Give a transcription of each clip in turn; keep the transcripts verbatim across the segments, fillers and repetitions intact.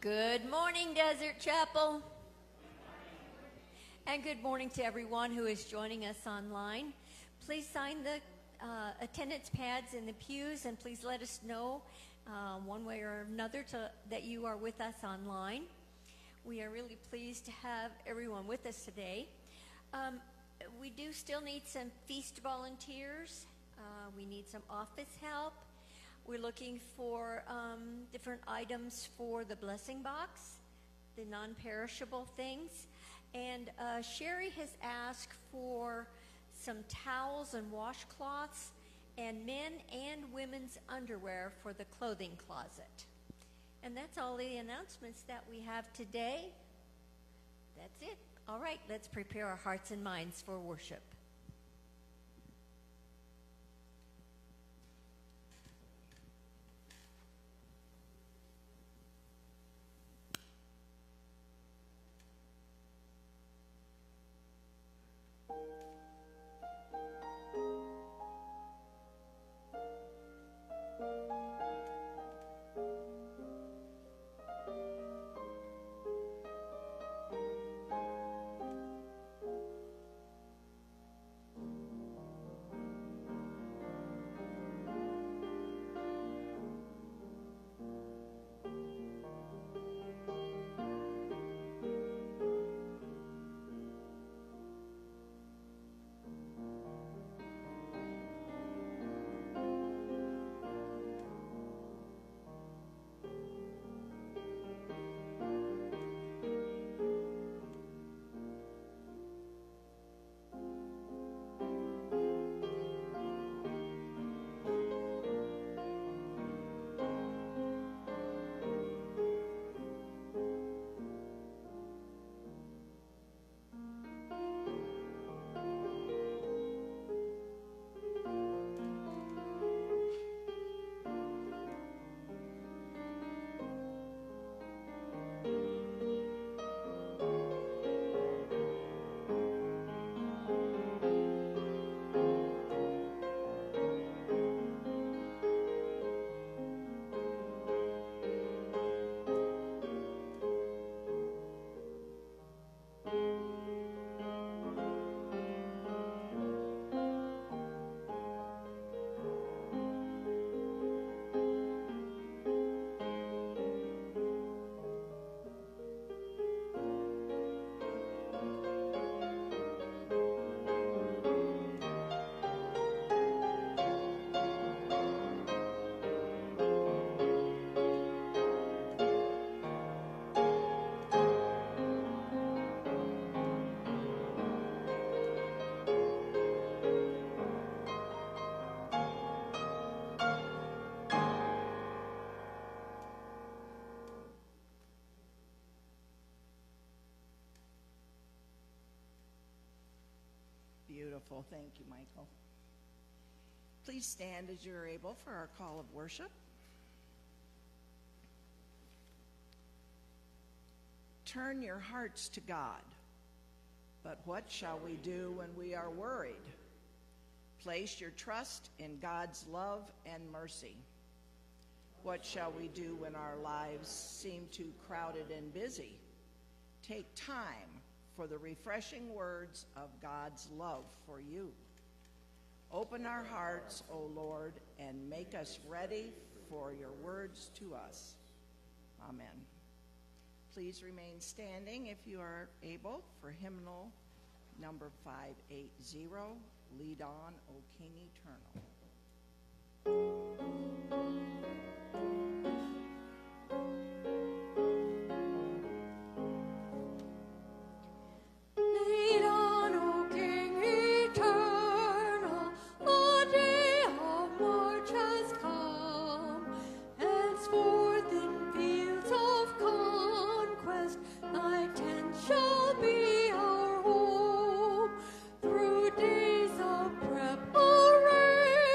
Good morning, Desert Chapel. And good morning to everyone who is joining us online. Please sign the uh, attendance pads in the pews, and please let us know uh, one way or another to, that you are with us online. We are really pleased to have everyone with us today. Um, we do still need some feast volunteers. Uh, we need some office help. We're looking for um, different items for the blessing box, the non-perishable things. And uh, Sherry has asked for some towels and washcloths and men and women's underwear for the clothing closet. And that's all the announcements that we have today. That's it. All right, let's prepare our hearts and minds for worship. Beautiful. Thank you, Michael. Please stand as you're able for our call of worship. Turn your hearts to God. But what shall we do when we are worried? Place your trust in God's love and mercy. What shall we do when our lives seem too crowded and busy? Take time for the refreshing words of God's love for you. Open our hearts, O Lord, and make us ready for your words to us. Amen. Please remain standing if you are able for hymnal number five eighty, Lead On, O King Eternal. Through days of preparation.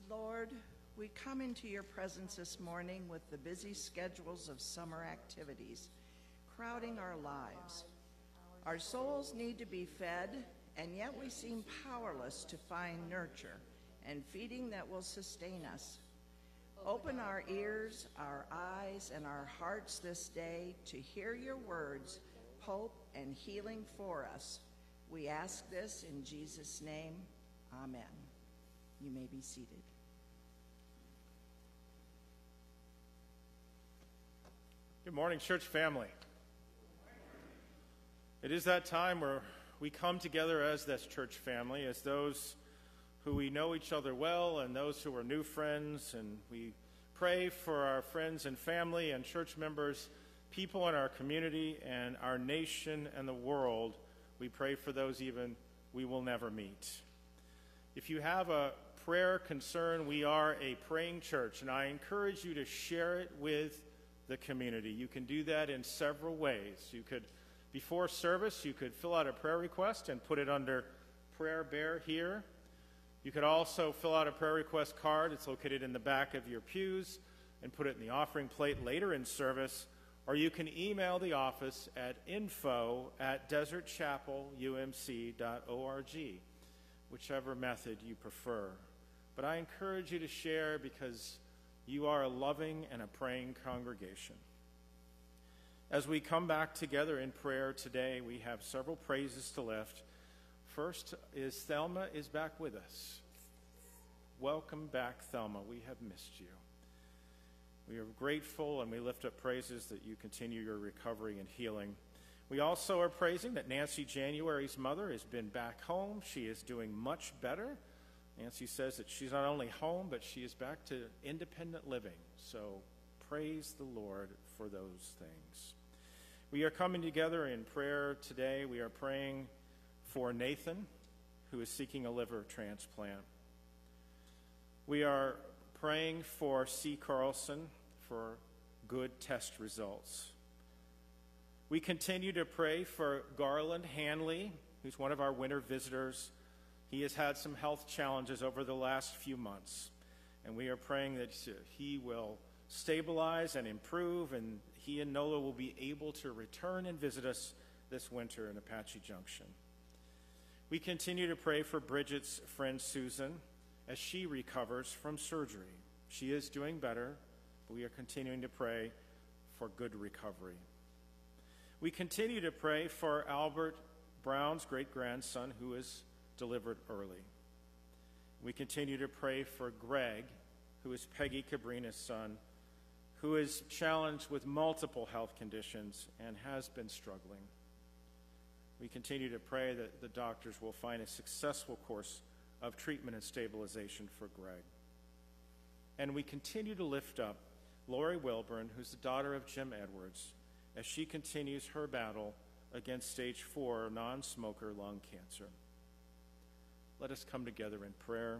Lord, we come into your presence this morning with the busy schedules of summer activities crowding our lives. Our souls need to be fed, and yet we seem powerless to find nurture and feeding that will sustain us. Open our ears, our eyes, and our hearts this day to hear your words, hope, and healing for us. We ask this in Jesus' name. Amen. You may be seated. Good morning, church family. It is that time where we come together as this church family, as those who we know each other well and those who are new friends, and we pray for our friends and family and church members, people in our community and our nation and the world. We pray for those even we will never meet. If you have a prayer concern, we are a praying church, and I encourage you to share it with the community. You can do that in several ways. You could, before service, you could fill out a prayer request and put it under Prayer Bear here. You could also fill out a prayer request card. It's located in the back of your pews, and put it in the offering plate later in service. Or you can email the office at info at desert chapel u m c dot org, whichever method you prefer. But I encourage you to share because you are a loving and a praying congregation. As we come back together in prayer today, we have several praises to lift. First is Thelma is back with us. Welcome back, Thelma. We have missed you. We are grateful, and we lift up praises that you continue your recovery and healing. We also are praising that Nancy January's mother has been back home. She is doing much better. Nancy says that she's not only home, but she is back to independent living. So praise the Lord for those things. We are coming together in prayer today. We are praying for Nathan, who is seeking a liver transplant. We are praying for C. Carlson for good test results. We continue to pray for Garland Hanley, who's one of our winter visitors. He has had some health challenges over the last few months, and we are praying that he will stabilize and improve, and he and Nola will be able to return and visit us this winter in Apache Junction. We continue to pray for Bridget's friend Susan as she recovers from surgery. She is doing better, but we are continuing to pray for good recovery. We continue to pray for Albert Brown's great-grandson, who is delivered early. We continue to pray for Greg, who is Peggy Cabrina's son, who is challenged with multiple health conditions and has been struggling. We continue to pray that the doctors will find a successful course of treatment and stabilization for Greg. And we continue to lift up Lori Wilburn, who's the daughter of Jim Edwards, as she continues her battle against stage four non-smoker lung cancer. Let us come together in prayer.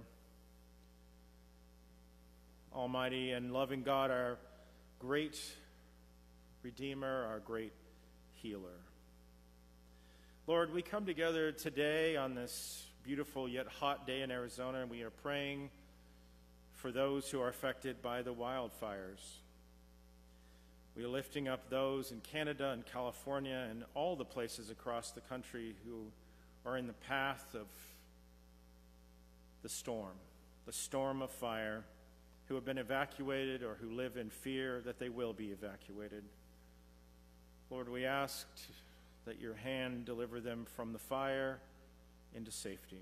Almighty and loving God, our great Redeemer, our great healer. Lord, we come together today on this beautiful yet hot day in Arizona, and we are praying for those who are affected by the wildfires. We are lifting up those in Canada and California and all the places across the country who are in the path of the storm, the storm of fire, who have been evacuated or who live in fear that they will be evacuated. Lord, we ask that your hand deliver them from the fire into safety.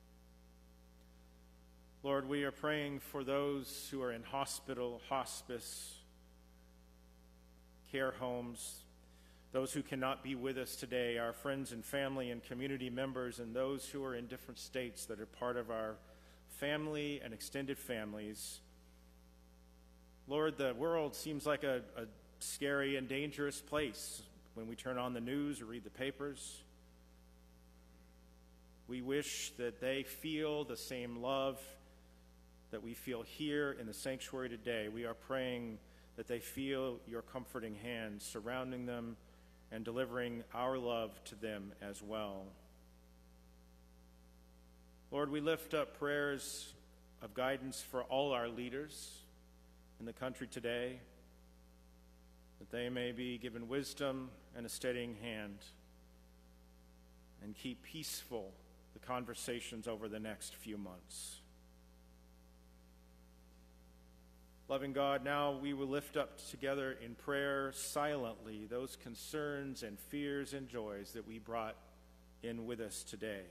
Lord, we are praying for those who are in hospital, hospice, care homes, those who cannot be with us today, our friends and family and community members, and those who are in different states that are part of our family and extended families. Lord, the world seems like a, a scary and dangerous place when we turn on the news or read the papers. We wish that they feel the same love that we feel here in the sanctuary today. We are praying that they feel your comforting hand surrounding them and delivering our love to them as well. Lord, we lift up prayers of guidance for all our leaders in the country today, that they may be given wisdom and a steadying hand and keep peaceful the conversations over the next few months. Loving God, now we will lift up together in prayer silently those concerns and fears and joys that we brought in with us today.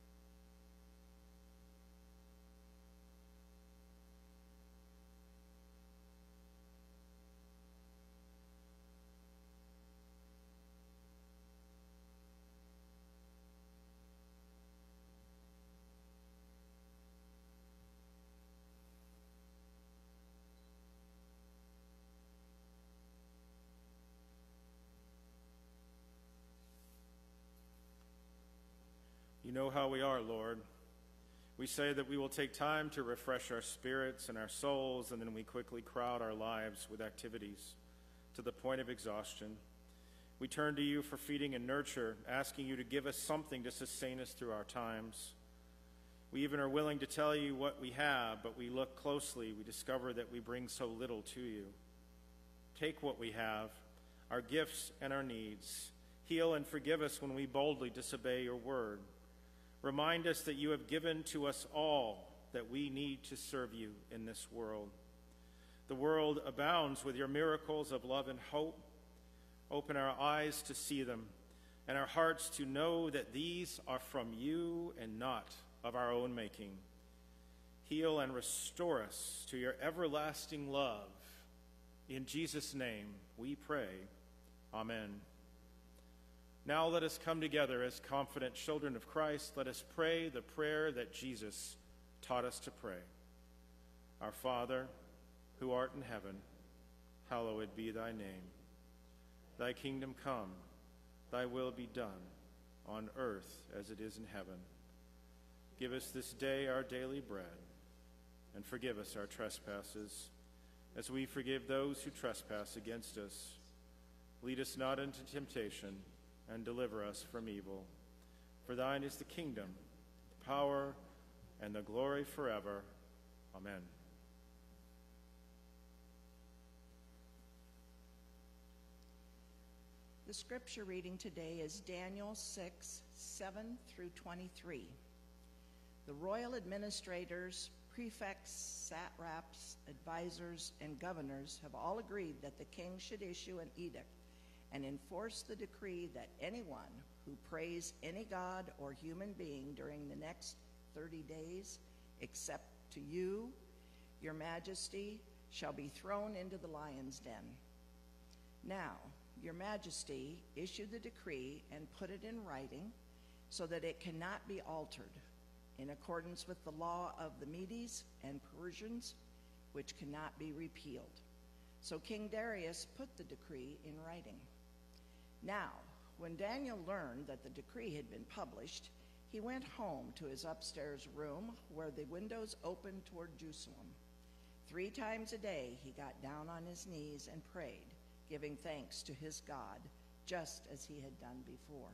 You know how we are, Lord. We say that we will take time to refresh our spirits and our souls, and then we quickly crowd our lives with activities to the point of exhaustion. We turn to you for feeding and nurture, asking you to give us something to sustain us through our times. We even are willing to tell you what we have, but we look closely, we discover that we bring so little to you. Take what we have, our gifts and our needs. Heal and forgive us when we boldly disobey your word. Remind us that you have given to us all that we need to serve you in this world. The world abounds with your miracles of love and hope. Open our eyes to see them and our hearts to know that these are from you and not of our own making. Heal and restore us to your everlasting love. In Jesus' name we pray. Amen. Now let us come together as confident children of Christ. Let us pray the prayer that Jesus taught us to pray. Our Father, who art in heaven, hallowed be thy name. Thy kingdom come, thy will be done, on earth as it is in heaven. Give us this day our daily bread, and forgive us our trespasses, as we forgive those who trespass against us. Lead us not into temptation, and deliver us from evil. For thine is the kingdom, the power, and the glory forever. Amen. The scripture reading today is Daniel six, seven through twenty-three. The royal administrators, prefects, satraps, advisors, and governors have all agreed that the king should issue an edict and enforce the decree that anyone who prays any god or human being during the next thirty days, except to you, your majesty, shall be thrown into the lion's den. Now, your majesty, issue the decree and put it in writing so that it cannot be altered, in accordance with the law of the Medes and Persians, which cannot be repealed. So King Darius put the decree in writing. Now, when Daniel learned that the decree had been published, he went home to his upstairs room where the windows opened toward Jerusalem. Three times a day he got down on his knees and prayed, giving thanks to his God, just as he had done before.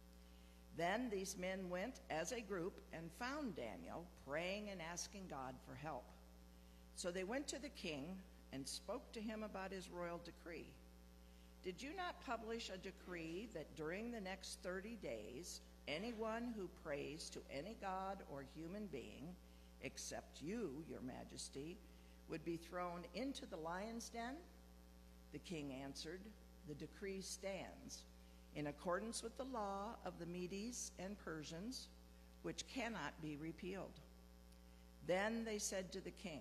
Then these men went as a group and found Daniel praying and asking God for help. So they went to the king and spoke to him about his royal decree. Did you not publish a decree that during the next thirty days, anyone who prays to any god or human being, except you, your majesty, would be thrown into the lion's den? The king answered, the decree stands, in accordance with the law of the Medes and Persians, which cannot be repealed. Then they said to the king,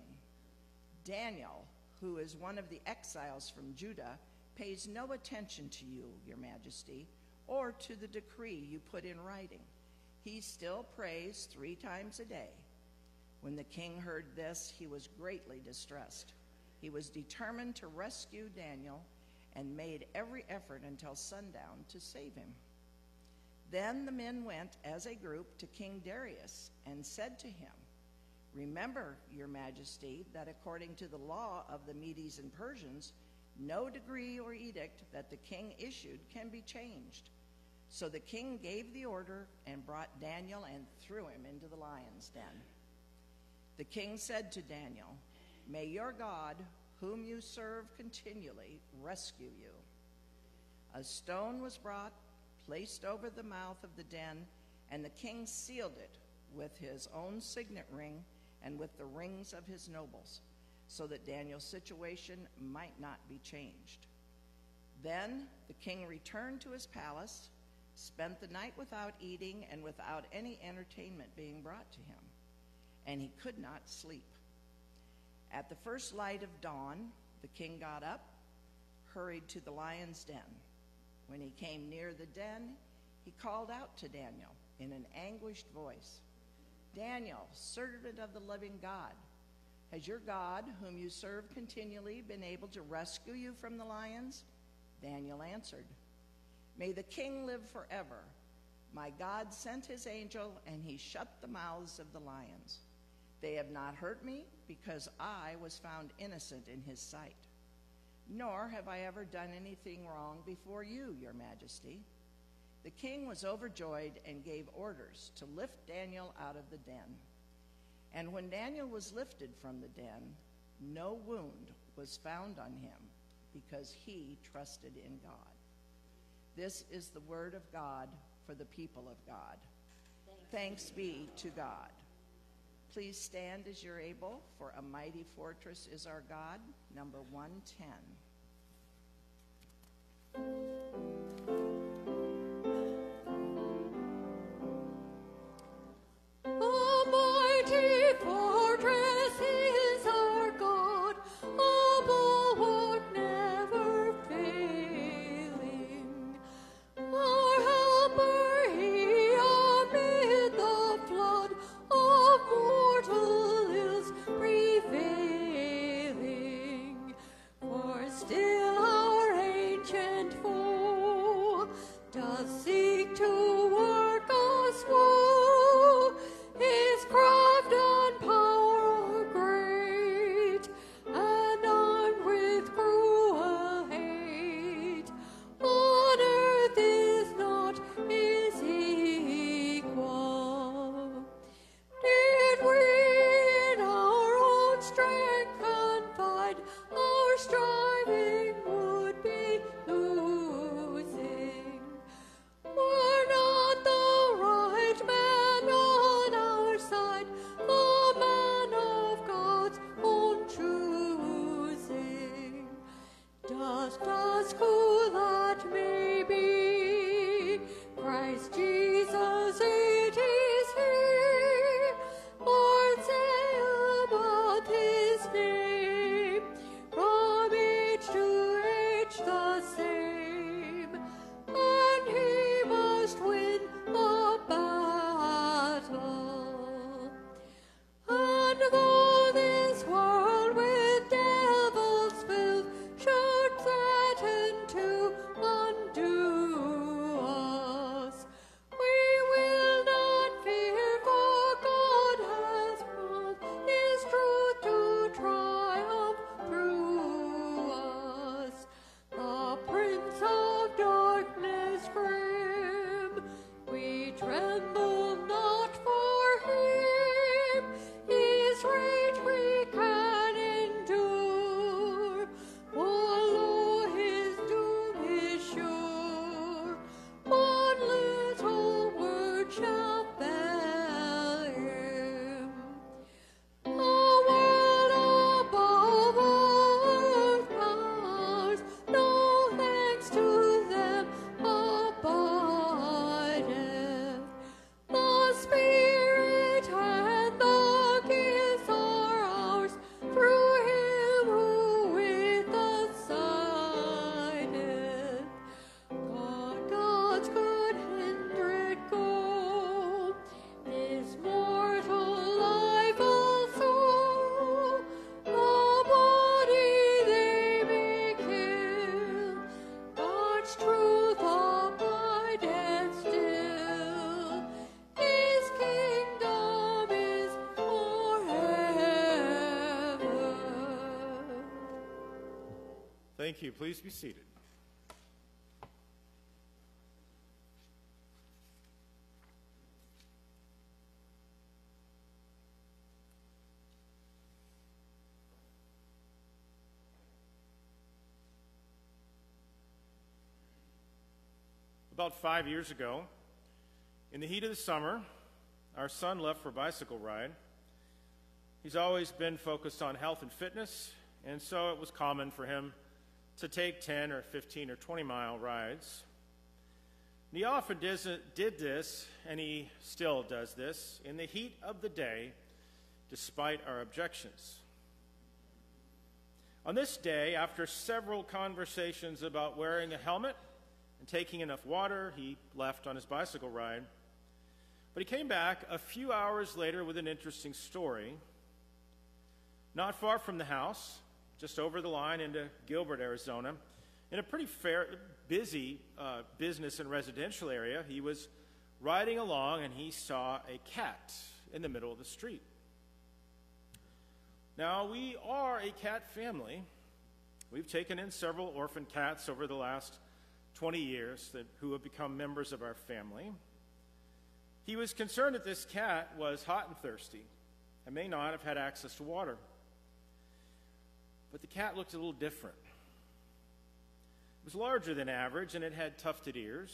Daniel, who is one of the exiles from Judah, pays no attention to you, your majesty, or to the decree you put in writing. He still prays three times a day. When the king heard this, he was greatly distressed. He was determined to rescue Daniel and made every effort until sundown to save him. Then the men went as a group to King Darius and said to him, Remember, your majesty, that according to the law of the Medes and Persians, no decree or edict that the king issued can be changed. So the king gave the order and brought Daniel and threw him into the lion's den. The king said to Daniel, "May your God, whom you serve continually, rescue you." A stone was brought, placed over the mouth of the den, and the king sealed it with his own signet ring and with the rings of his nobles, so that Daniel's situation might not be changed. Then the king returned to his palace, spent the night without eating and without any entertainment being brought to him, and he could not sleep. At the first light of dawn, the king got up, hurried to the lion's den. When he came near the den, he called out to Daniel in an anguished voice, "Daniel, servant of the living God, has your God, whom you serve continually, been able to rescue you from the lions?" Daniel answered, "May the king live forever. My God sent his angel, and he shut the mouths of the lions. They have not hurt me, because I was found innocent in his sight. Nor have I ever done anything wrong before you, your majesty." The king was overjoyed and gave orders to lift Daniel out of the den. And when Daniel was lifted from the den, no wound was found on him, because he trusted in God. This is the word of God for the people of God. Thanks be to God. Please stand as you're able, for "A Mighty Fortress is Our God," number one ten. A mighty fortress is our God, a bulwark never failing. Our helper he amid the flood of mortal ills prevailing. For still our ancient foe does seek to work us woe. His craft and power are great, and armed with cruel hate. On earth is not his equal. Did we in our own strength confide, our striving would be losing. Were not the right man on our side, a man of God's own choosing? Just as who that may be, Christ Jesus it is he. Lord, say about his name, from age to age the same, and he must win the battle. And though this world with devils filled should threaten to undo us, we will not fear, for God has brought his truth to triumph through us. The Prince of Darkness grim, we tremble not for him. His rage we can endure, for lo, his doom is sure. One little word shall fell him. A world above all earth powers, no thanks to them abideth. The Spirit and the gifts are ours, through him who with us sideth. God, God's good kindred go, this mortal life also. The body they may kill, God's truth abideth still. His kingdom is forever. Thank you. Please be seated. About five years ago, in the heat of the summer, our son left for a bicycle ride. He's always been focused on health and fitness, and so it was common for him to take ten or fifteen or twenty mile rides. And he often did this, and he still does this, in the heat of the day, despite our objections. On this day, after several conversations about wearing a helmet and taking enough water, he left on his bicycle ride. But he came back a few hours later with an interesting story. Not far from the house, just over the line into Gilbert, Arizona, in a pretty fair, busy uh, business and residential area, he was riding along and he saw a cat in the middle of the street. Now, we are a cat family. We've taken in several orphan cats over the last twenty years that, who have become members of our family. He was concerned that this cat was hot and thirsty and may not have had access to water. But the cat looked a little different. It was larger than average, and it had tufted ears.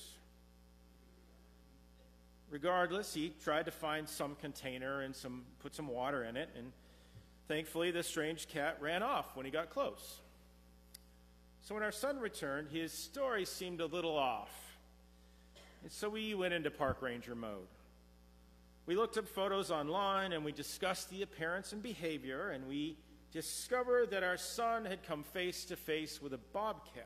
Regardless, he tried to find some container and some, put some water in it, and thankfully, this strange cat ran off when he got close. So when our son returned, his story seemed a little off. And so we went into park ranger mode. We looked up photos online, and we discussed the appearance and behavior, and we discovered that our son had come face to face with a bobcat.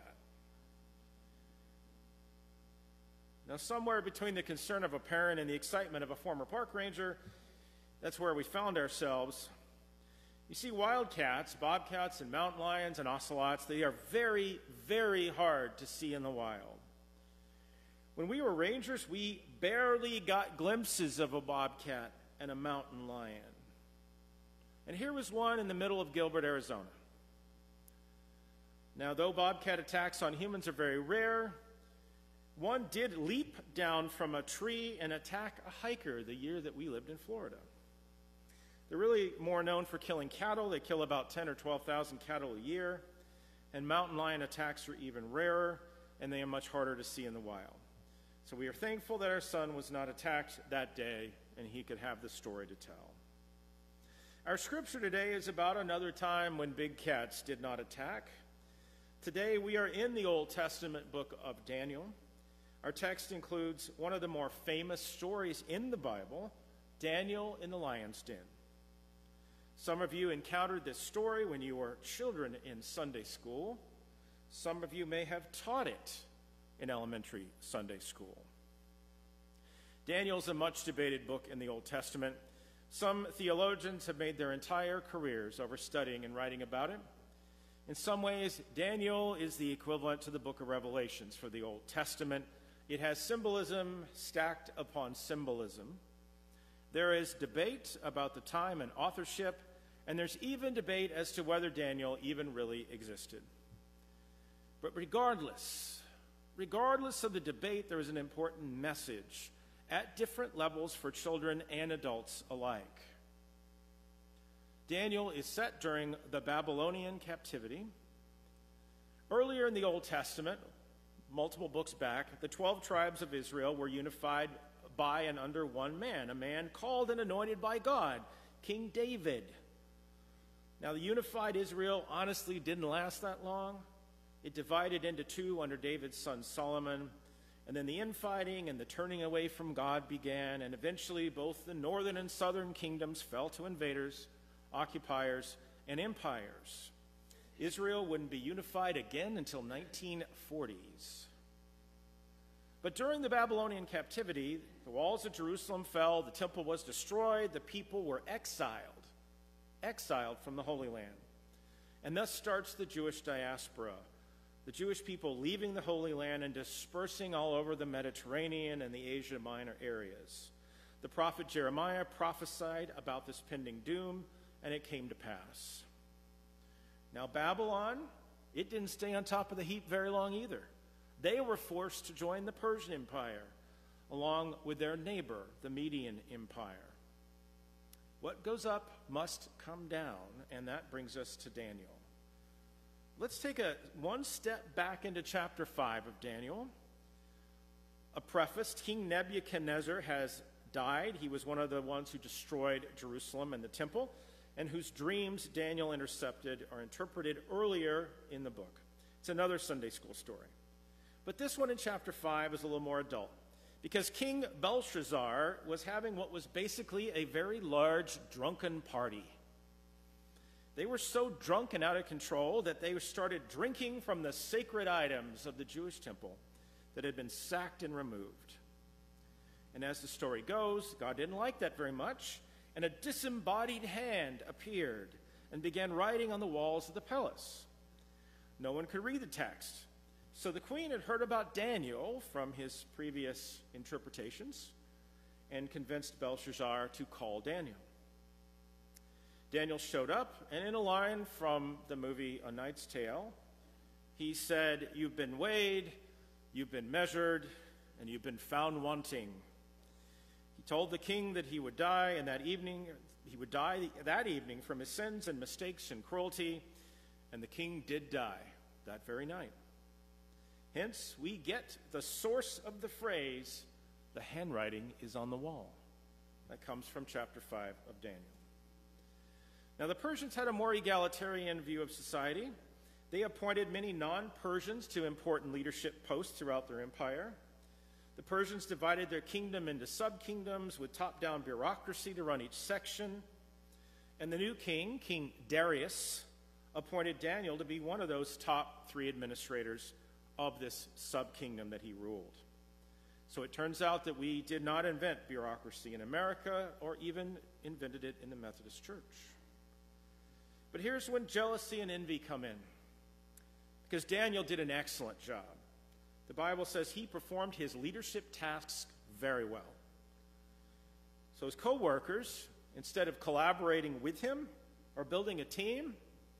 Now, somewhere between the concern of a parent and the excitement of a former park ranger, that's where we found ourselves. You see, wildcats, bobcats, and mountain lions and ocelots, they are very, very hard to see in the wild. When we were rangers, we barely got glimpses of a bobcat and a mountain lion. And here was one in the middle of Gilbert, Arizona. Now, though bobcat attacks on humans are very rare, one did leap down from a tree and attack a hiker the year that we lived in Florida. They're really more known for killing cattle. They kill about ten or twelve thousand cattle a year. And mountain lion attacks are even rarer, and they are much harder to see in the wild. So we are thankful that our son was not attacked that day, and he could have the story to tell. Our scripture today is about another time when big cats did not attack. Today we are in the Old Testament book of Daniel. Our text includes one of the more famous stories in the Bible, Daniel in the lion's den. Some of you encountered this story when you were children in Sunday school. Some of you may have taught it in elementary Sunday school. Daniel is a much debated book in the Old Testament. Some theologians have made their entire careers over studying and writing about it. In some ways, Daniel is the equivalent to the book of Revelations for the Old Testament. It has symbolism stacked upon symbolism. There is debate about the time and authorship, and there's even debate as to whether Daniel even really existed. But regardless, regardless of the debate, there is an important message at different levels for children and adults alike. Daniel is set during the Babylonian captivity. Earlier in the Old Testament, multiple books back, the twelve tribes of Israel were unified by and under one man, a man called and anointed by God, King David. Now, the unified Israel honestly didn't last that long. It divided into two under David's son Solomon, and then the infighting and the turning away from God began, and eventually both the northern and southern kingdoms fell to invaders, occupiers, and empires. Israel wouldn't be unified again until nineteen forties. But during the Babylonian captivity, the walls of Jerusalem fell, the temple was destroyed, the people were exiled, exiled from the Holy Land. And thus starts the Jewish diaspora, the Jewish people leaving the Holy Land and dispersing all over the Mediterranean and the Asia Minor areas. The prophet Jeremiah prophesied about this pending doom, and it came to pass. Now, Babylon, it didn't stay on top of the heap very long either. They were forced to join the Persian Empire, along with their neighbor, the Median Empire. What goes up must come down, and that brings us to Daniel. Let's take a one step back into chapter five of Daniel. A preface, King Nebuchadnezzar has died. He was one of the ones who destroyed Jerusalem and the temple, and whose dreams Daniel intercepted or interpreted earlier in the book. It's another Sunday school story. But this one in chapter five is a little more adult, because King Belshazzar was having what was basically a very large drunken party. They were so drunk and out of control that they started drinking from the sacred items of the Jewish temple that had been sacked and removed. And as the story goes, God didn't like that very much, and a disembodied hand appeared and began writing on the walls of the palace. No one could read the text, so the queen had heard about Daniel from his previous interpretations and convinced Belshazzar to call Daniel. Daniel showed up, and in a line from the movie A Knight's Tale, he said, "You've been weighed, you've been measured, and you've been found wanting." He told the king that he would die, and that evening he would die that evening from his sins and mistakes and cruelty, and the king did die that very night. Hence, we get the source of the phrase, "The handwriting is on the wall." That comes from chapter five of Daniel. Now, the Persians had a more egalitarian view of society. They appointed many non-Persians to important leadership posts throughout their empire. The Persians divided their kingdom into sub-kingdoms with top-down bureaucracy to run each section. And the new king, King Darius, appointed Daniel to be one of those top three administrators of this sub-kingdom that he ruled. So it turns out that we did not invent bureaucracy in America or even invented it in the Methodist Church. But here's when jealousy and envy come in, because Daniel did an excellent job. The Bible says he performed his leadership tasks very well. So his co-workers, instead of collaborating with him or building a team,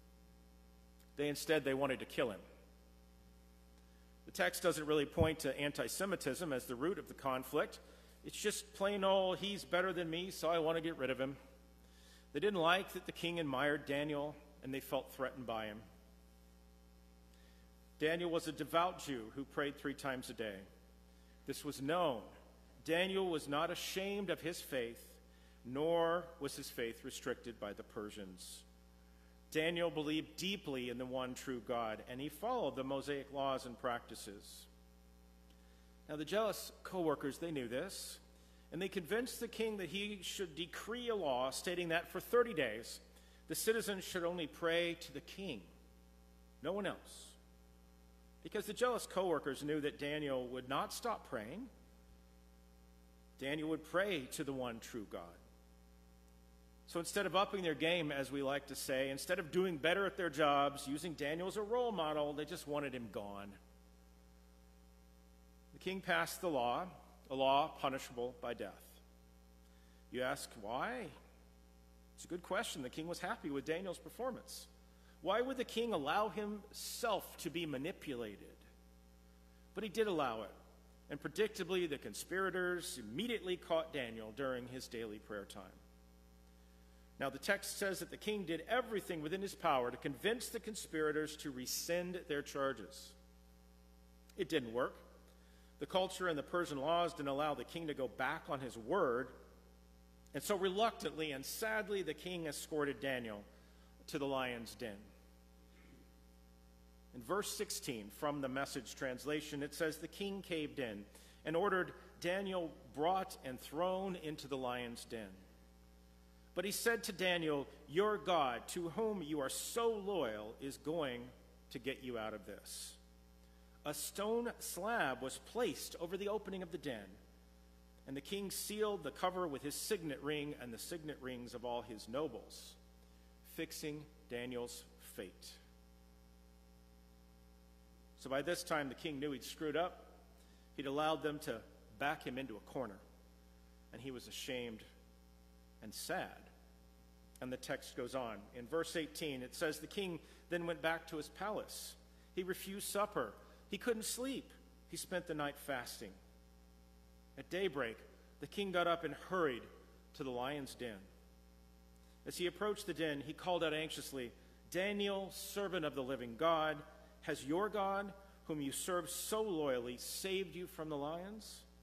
they instead they wanted to kill him. The text doesn't really point to anti-Semitism as the root of the conflict. It's just plain old, he's better than me, so I want to get rid of him. They didn't like that the king admired Daniel, and they felt threatened by him. Daniel was a devout Jew who prayed three times a day. This was known. Daniel was not ashamed of his faith, nor was his faith restricted by the Persians. Daniel believed deeply in the one true God, and he followed the Mosaic laws and practices. Now, the jealous co-workers, they knew this, and they convinced the king that he should decree a law stating that for thirty days, the citizens should only pray to the king, no one else. Because the jealous co-workers knew that Daniel would not stop praying. Daniel would pray to the one true God. So instead of upping their game, as we like to say, instead of doing better at their jobs, using Daniel as a role model, they just wanted him gone. The king passed the law, a law punishable by death. You ask, why? It's a good question. The king was happy with Daniel's performance. Why would the king allow himself to be manipulated? But he did allow it. And predictably, the conspirators immediately caught Daniel during his daily prayer time. Now, the text says that the king did everything within his power to convince the conspirators to rescind their charges. It didn't work. The culture and the Persian laws didn't allow the king to go back on his word. And so reluctantly and sadly, the king escorted Daniel to the lion's den. In verse sixteen from the Message translation, it says, the king caved in and ordered Daniel brought and thrown into the lion's den. But he said to Daniel, your God, to whom you are so loyal, is going to get you out of this. A stone slab was placed over the opening of the den, and the king sealed the cover with his signet ring and the signet rings of all his nobles, fixing Daniel's fate. So by this time, the king knew he'd screwed up. He'd allowed them to back him into a corner, and he was ashamed and sad. And the text goes on. In verse eighteen, it says, the king then went back to his palace. He refused supper. He couldn't sleep. He spent the night fasting. At daybreak, the king got up and hurried to the lion's den. As he approached the den, he called out anxiously, Daniel, servant of the living God, has your God, whom you serve so loyally, saved you from the lions?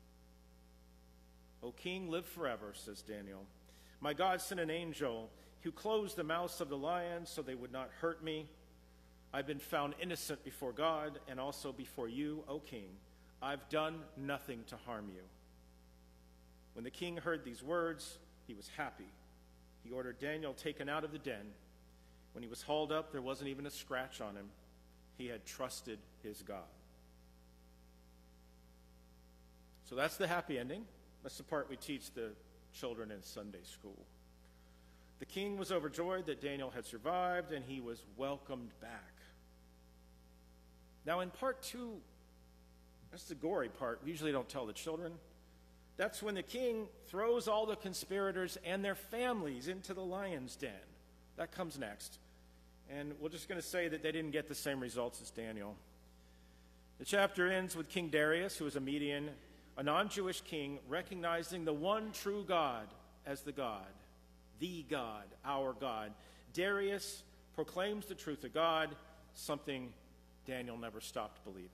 O king, live forever, says Daniel. My God sent an angel who closed the mouths of the lions so they would not hurt me. I've been found innocent before God and also before you, O king. I've done nothing to harm you. When the king heard these words, he was happy. He ordered Daniel taken out of the den. When he was hauled up, there wasn't even a scratch on him. He had trusted his God. So that's the happy ending. That's the part we teach the children in Sunday school. The king was overjoyed that Daniel had survived, and he was welcomed back. Now in part two, that's the gory part. We usually don't tell the children. That's when the king throws all the conspirators and their families into the lion's den. That comes next. And we're just going to say that they didn't get the same results as Daniel. The chapter ends with King Darius, who was a Median, a non-Jewish king, recognizing the one true God as the God, the God, our God. Darius proclaims the truth of God, something Daniel never stopped believing.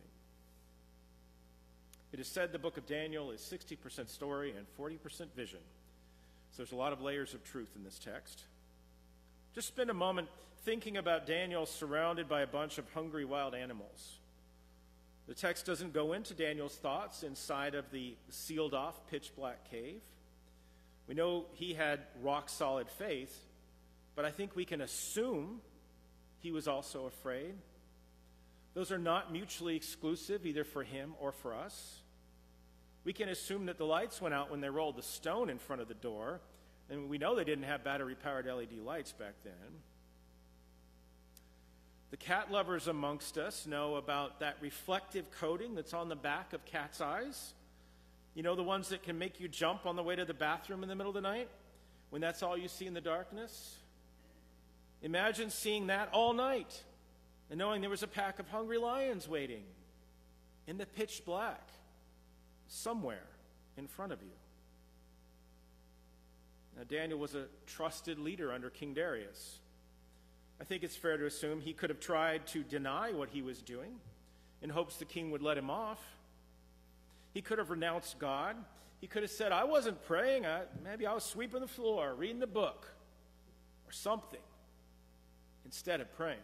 It is said the book of Daniel is sixty percent story and forty percent vision. So there's a lot of layers of truth in this text. Just spend a moment thinking about Daniel surrounded by a bunch of hungry wild animals. The text doesn't go into Daniel's thoughts inside of the sealed-off, pitch-black cave. We know he had rock-solid faith, but I think we can assume he was also afraid. Those are not mutually exclusive, either for him or for us. We can assume that the lights went out when they rolled the stone in front of the door, and we know they didn't have battery-powered L E D lights back then. The cat lovers amongst us know about that reflective coating that's on the back of cats' eyes. You know, the ones that can make you jump on the way to the bathroom in the middle of the night, when that's all you see in the darkness. Imagine seeing that all night and knowing there was a pack of hungry lions waiting in the pitch black somewhere in front of you. Now, Daniel was a trusted leader under King Darius. I think it's fair to assume he could have tried to deny what he was doing in hopes the king would let him off. He could have renounced God. He could have said, I wasn't praying. I, maybe I was sweeping the floor, reading the book, or something, instead of praying.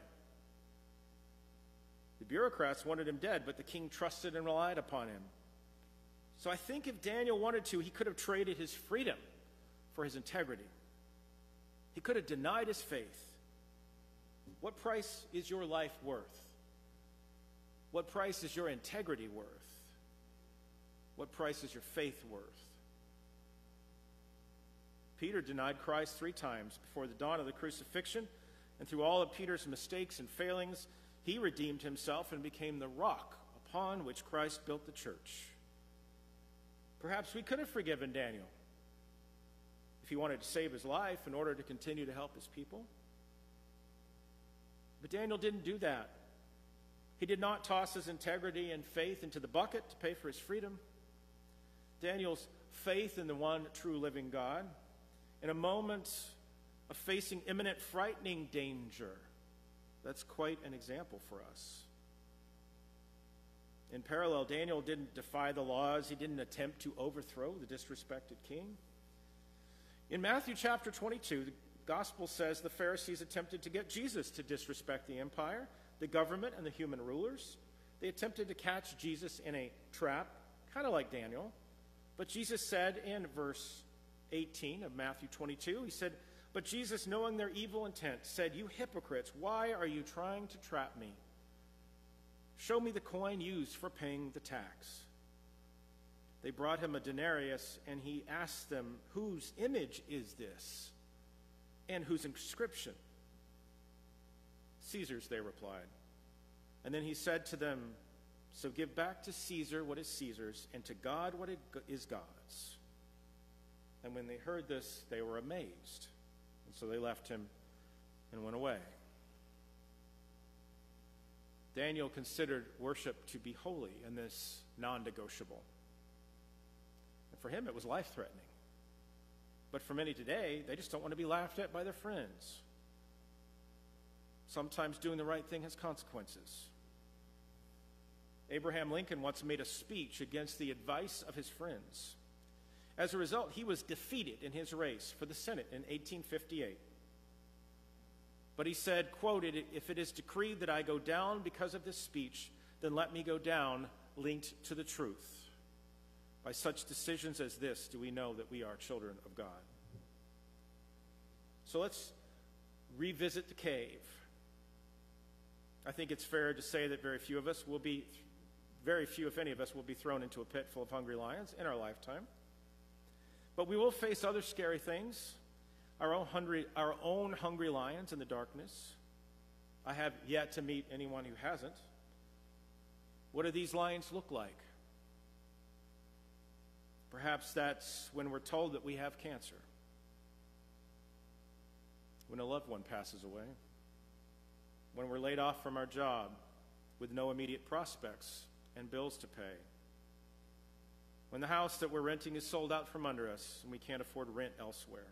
The bureaucrats wanted him dead, but the king trusted and relied upon him. So I think if Daniel wanted to, he could have traded his freedom for his integrity. He could have denied his faith. What price is your life worth? What price is your integrity worth? What price is your faith worth? Peter denied Christ three times before the dawn of the crucifixion, and through all of Peter's mistakes and failings, he redeemed himself and became the rock upon which Christ built the church. Perhaps we could have forgiven Daniel if he wanted to save his life in order to continue to help his people. But Daniel didn't do that. He did not toss his integrity and faith into the bucket to pay for his freedom. Daniel's faith in the one true living God, in a moment of facing imminent, frightening danger, that's quite an example for us. In parallel, Daniel didn't defy the laws. He didn't attempt to overthrow the disrespected king. In Matthew chapter twenty-two, the Gospel says the Pharisees attempted to get Jesus to disrespect the empire, the government, and the human rulers. They attempted to catch Jesus in a trap, kind of like Daniel. But Jesus said in verse eighteen of Matthew twenty-two, he said, but Jesus, knowing their evil intent, said, you hypocrites, why are you trying to trap me? Show me the coin used for paying the tax. They brought him a denarius, and he asked them, whose image is this? And whose inscription? Caesar's, they replied. And then he said to them, so give back to Caesar what is Caesar's, and to God what is God's. And when they heard this, they were amazed. And so they left him and went away. Daniel considered worship to be holy and this non-negotiable. And for him, it was life-threatening. But for many today, they just don't want to be laughed at by their friends. Sometimes doing the right thing has consequences. Abraham Lincoln once made a speech against the advice of his friends. As a result, he was defeated in his race for the Senate in eighteen fifty-eight. But he said, quote, "If it is decreed that I go down because of this speech, then let me go down linked to the truth. By such decisions as this do we know that we are children of God." So let's revisit the cave. I think it's fair to say that very few of us will be, very few, if any of us, will be thrown into a pit full of hungry lions in our lifetime. But we will face other scary things, our own hungry, our own hungry lions in the darkness. I have yet to meet anyone who hasn't. What do these lions look like? Perhaps that's when we're told that we have cancer, when a loved one passes away, when we're laid off from our job with no immediate prospects and bills to pay, when the house that we're renting is sold out from under us and we can't afford rent elsewhere.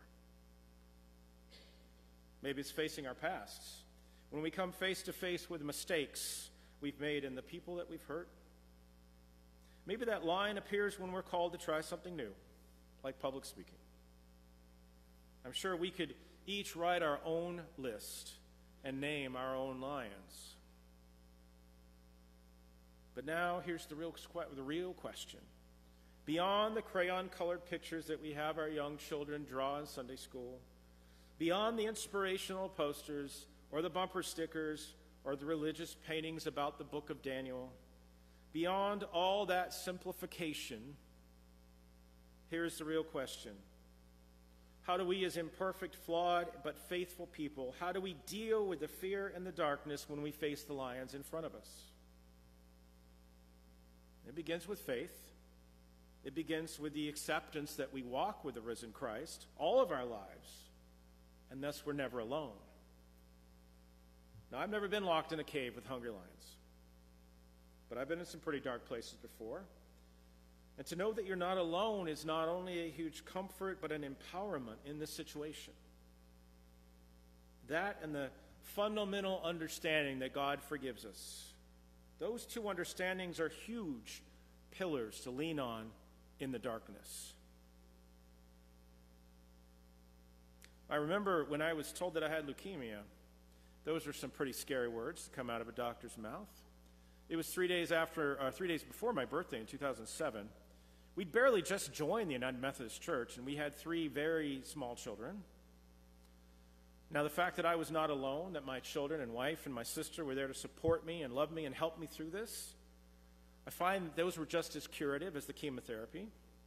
Maybe it's facing our pasts, when we come face to face with mistakes we've made and the people that we've hurt. Maybe that line appears when we're called to try something new, like public speaking. I'm sure we could each write our own list and name our own lions. But now here's the real, the real question. Beyond the crayon-colored pictures that we have our young children draw in Sunday school, beyond the inspirational posters or the bumper stickers or the religious paintings about the book of Daniel, beyond all that simplification, here's the real question. How do we as imperfect, flawed, but faithful people, how do we deal with the fear and the darkness when we face the lions in front of us? It begins with faith. It begins with the acceptance that we walk with the risen Christ all of our lives, and thus we're never alone. Now, I've never been locked in a cave with hungry lions, but I've been in some pretty dark places before. And to know that you're not alone is not only a huge comfort, but an empowerment in this situation. That and the fundamental understanding that God forgives us. Those two understandings are huge pillars to lean on in the darkness. I remember when I was told that I had leukemia, those were some pretty scary words to come out of a doctor's mouth. It was three days after, uh, three days before my birthday in two thousand seven. We'd barely just joined the United Methodist Church, and we had three very small children. Now, the fact that I was not alone, that my children and wife and my sister were there to support me and love me and help me through this, I find those were just as curative as the chemotherapy.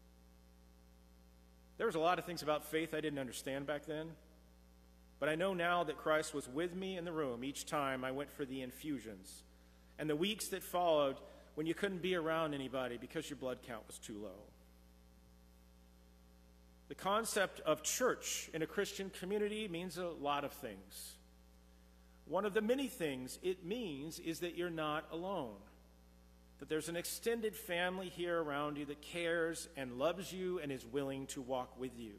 There was a lot of things about faith I didn't understand back then, but I know now that Christ was with me in the room each time I went for the infusions. And the weeks that followed when you couldn't be around anybody because your blood count was too low. The concept of church in a Christian community means a lot of things. One of the many things it means is that you're not alone, that there's an extended family here around you that cares and loves you and is willing to walk with you.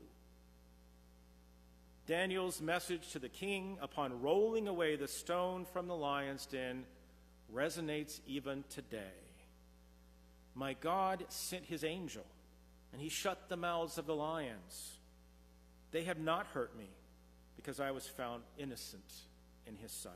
Daniel's message to the king upon rolling away the stone from the lion's den resonates even today. My God sent his angel, and he shut the mouths of the lions. They have not hurt me, because I was found innocent in his sight.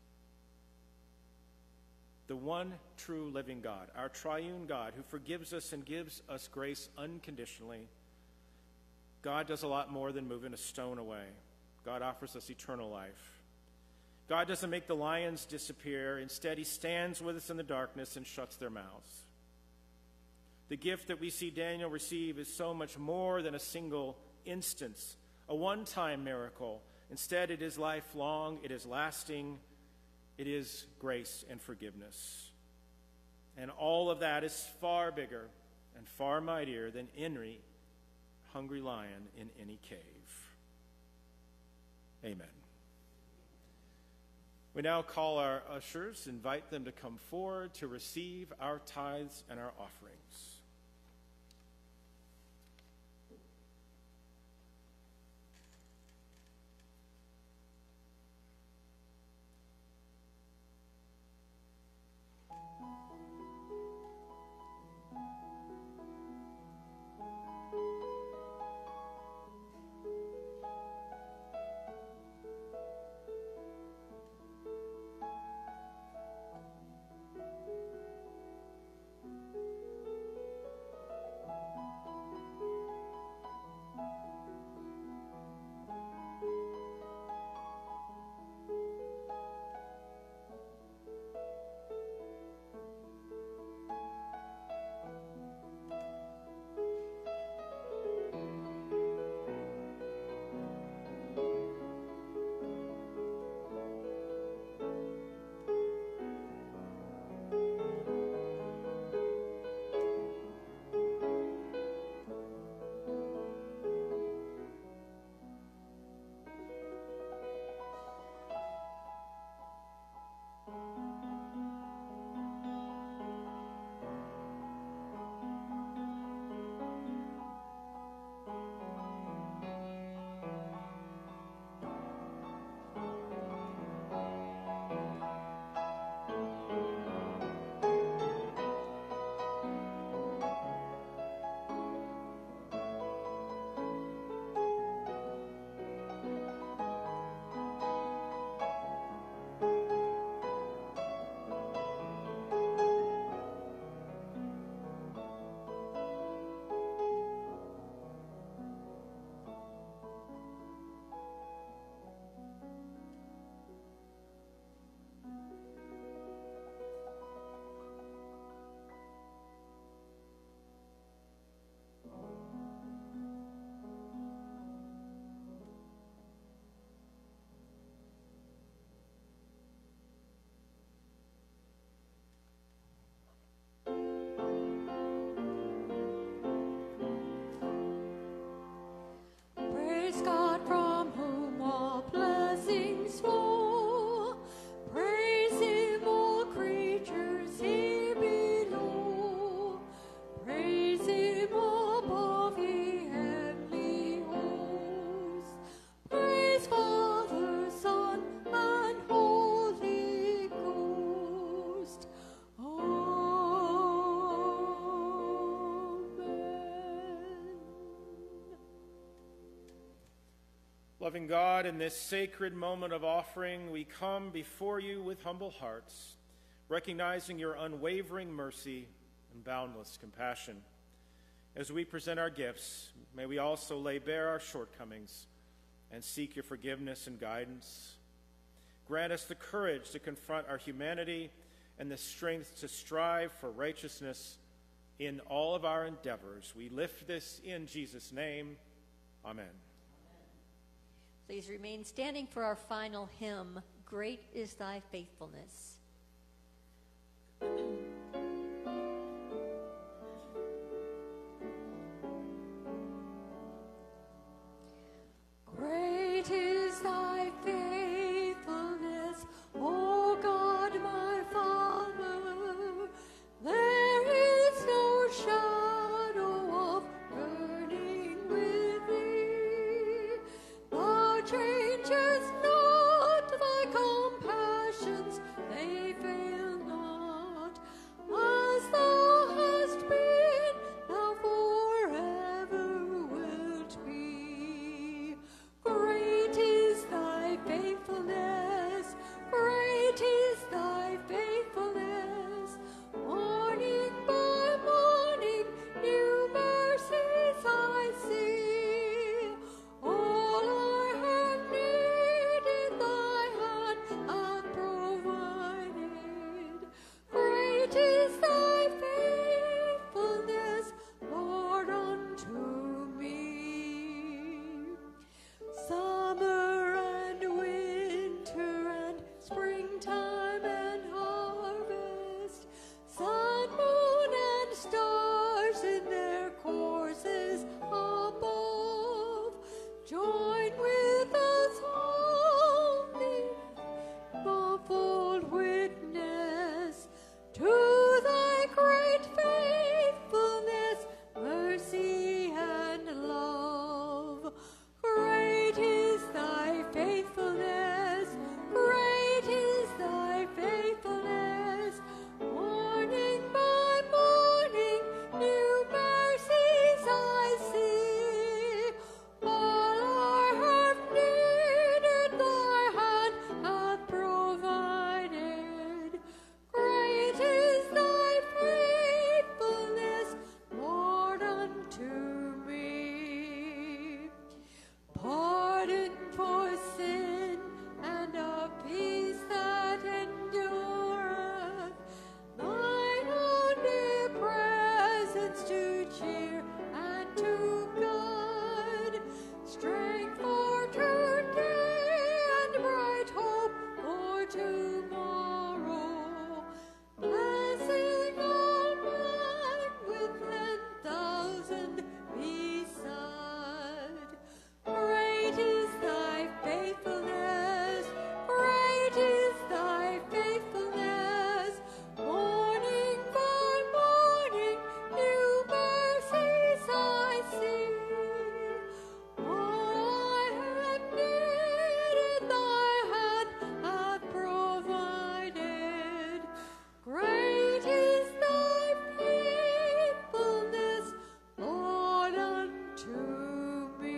The one true living God, our triune God, who forgives us and gives us grace unconditionally, God does a lot more than moving a stone away. God offers us eternal life. God doesn't make the lions disappear. Instead, he stands with us in the darkness and shuts their mouths. The gift that we see Daniel receive is so much more than a single instance, a one-time miracle. Instead, it is lifelong, it is lasting, it is grace and forgiveness. And all of that is far bigger and far mightier than any hungry lion in any cave. Amen. We now call our ushers, invite them to come forward to receive our tithes and our offerings. Loving God, in this sacred moment of offering, we come before you with humble hearts, recognizing your unwavering mercy and boundless compassion. As we present our gifts, may we also lay bare our shortcomings and seek your forgiveness and guidance. Grant us the courage to confront our humanity and the strength to strive for righteousness in all of our endeavors. We lift this in Jesus' name. Amen. Please remain standing for our final hymn, Great is Thy Faithfulness. Great is thy faithfulness, O God my Father. There is no shadow of turning with thee. Thou changest not, thy compassions, they fail not. As thou hast been, thou forever wilt be. Great is thy faithfulness, great is thy faithfulness. Morning by morning, new mercies I see. All I have needed, thy hand hath provided. Great is thy faithfulness, Lord, unto me. Summer and winter and springtime and harvest, sun, moon, and stars in their courses above, join with us only, muffled witness to thy great faithfulness, mercy, and love. Great is thy faithfulness, great is thy faithfulness. Morning by morning, new mercies I see. All I have needed, thy hand hath provided. Great is thy faithfulness, Lord, unto me. Pardon for sin and a peace that endureth, thine omnipresence to cheer and to guide, strength for today and bright hope for tomorrow, blessing all mine with ten thousand beside. Great is thy faithfulness, great is thy faithfulness. Morning by morning, new mercies I see. All I have needed, thy hand hath provided. Great is thy faithfulness, Lord, unto me.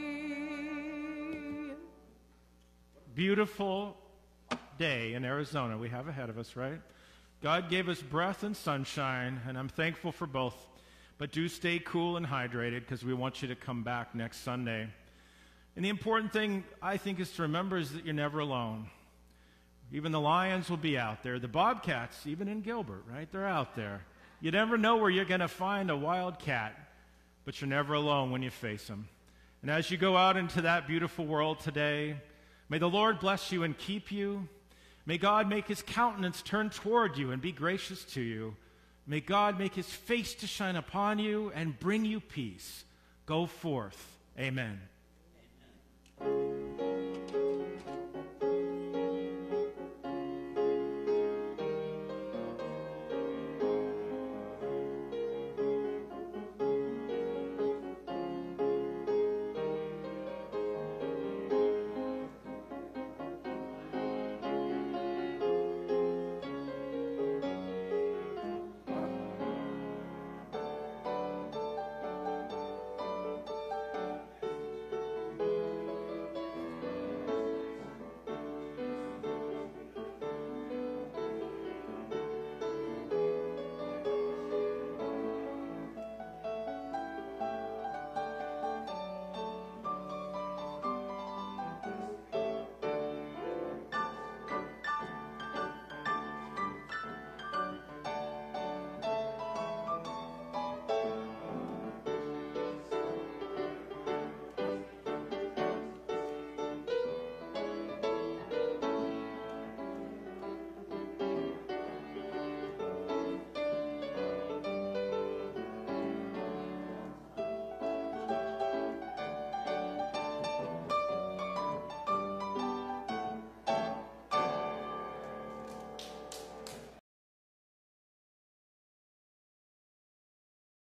Beautiful day in Arizona we have ahead of us, right? God gave us breath and sunshine, and I'm thankful for both. But do stay cool and hydrated, because we want you to come back next Sunday. And the important thing, I think, is to remember is that you're never alone. Even the lions will be out there. The bobcats, even in Gilbert, right? They're out there. You never know where you're going to find a wild cat, but you're never alone when you face them. And as you go out into that beautiful world today, may the Lord bless you and keep you. May God make his countenance turn toward you and be gracious to you. May God make his face to shine upon you and bring you peace. Go forth. Amen.